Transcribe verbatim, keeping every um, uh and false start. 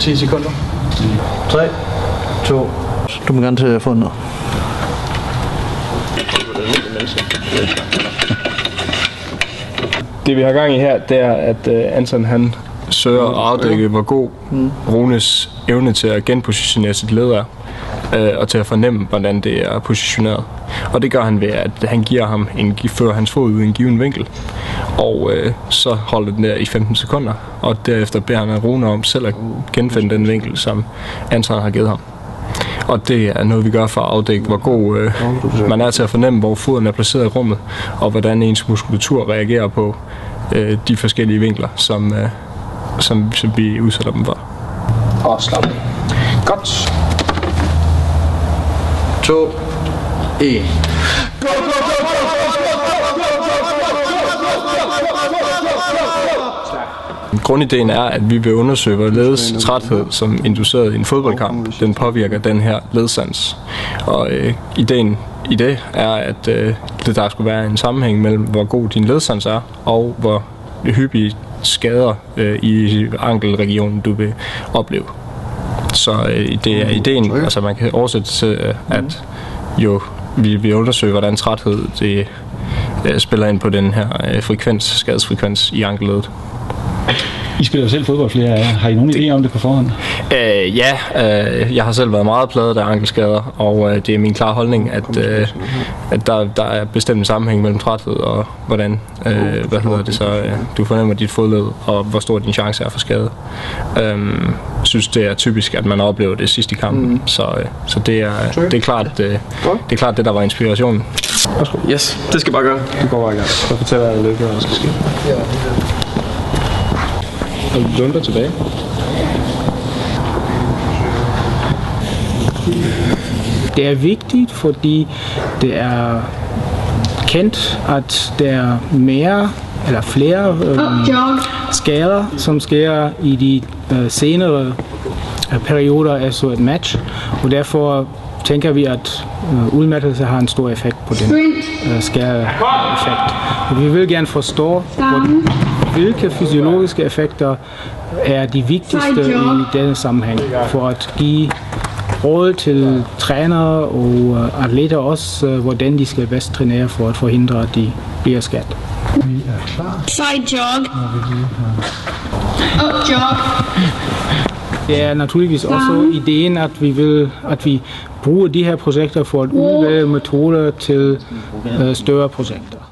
ti sekunder. tre, to. Du må gerne til at få noget. Det vi har gang i her, det er, at uh, Anton han søger at afdække, hvor god Runes evne til at genpositionere sit led er, uh, og til at fornemme, hvordan det er positioneret. Og det gør han ved, at han giver ham en, fører hans fod ud i en given vinkel, og uh, så holder den der i femten sekunder, og derefter beder han Rune om selv at genfinde den vinkel, som Anton har givet ham. Og det er noget, vi gør for at afdække, hvor god øh, man er til at fornemme, hvor foden er placeret i rummet, og hvordan ens muskulatur reagerer på øh, de forskellige vinkler, som, øh, som, som vi udsætter dem for. Og slap. Godt. to, en. Go, go, go, go! Grundideen er, at vi vil undersøge, hvorledes træthed, som induceret i en fodboldkamp, den påvirker den her ledsans. Og øh, ideen i det er, at øh, der skulle være en sammenhæng mellem, hvor god din ledsans er, og hvor hyppige skader øh, i ankelregionen, du vil opleve. Så øh, det er ideen, altså man kan oversætte til, øh, at jo vi vil undersøge, hvordan træthed det, øh, spiller ind på den her øh, frekvens, skadesfrekvens i ankelledet. I spiller jo selv fodbold flere af jer. Har I nogen idé om det på forhånd? Øh, ja, øh, jeg har selv været meget plaget af ankelskader, og øh, det er min klare holdning, at, øh, at der, der er bestemt en sammenhæng mellem træthed og hvordan øh, hvad hedder det så, øh, du fornemmer dit fodled, og hvor stor din chance er for skade. Jeg øh, synes, det er typisk, at man oplever det sidst i kampen, mm. så, øh, så det, er, det, er klart, øh, det er klart det, der var inspirationen. Yes, det skal bare gøre. Det går bare i gang. Så fortæller jeg, hvad der skal ske. Og du lunder tilbage. Det er vigtigt, fordi det er kendt, at der er mere eller flere øh, skader, som sker i de øh, senere øh, perioder af så et match, og derfor tænker vi, at øh, udmattelse har en stor effekt på den øh, skadeeffekt. Og vi vil gerne forstå, hvordan, hvilke fysiologiske effekter er de vigtigste i denne sammenhæng, for at give råd til trænere og atleter også, hvordan de skal bedst trænere for at forhindre, at de bliver skadet. Vi er klar. Side jog. Up jog. Det er naturligvis også ideen, at vi vil, at vi bruger de her projekter for at udvælge metoder til større projekter.